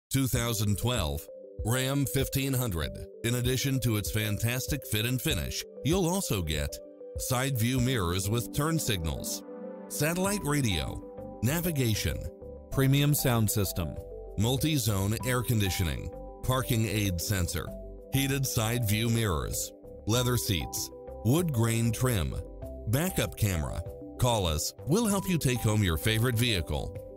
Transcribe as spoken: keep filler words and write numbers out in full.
two thousand twelve Ram fifteen hundred. In addition to its fantastic fit and finish, you'll also get side view mirrors with turn signals, satellite radio, navigation, premium sound system, multi-zone air conditioning, parking aid sensor, heated side view mirrors, leather seats, wood grain trim, backup camera. Call us, we'll help you take home your favorite vehicle.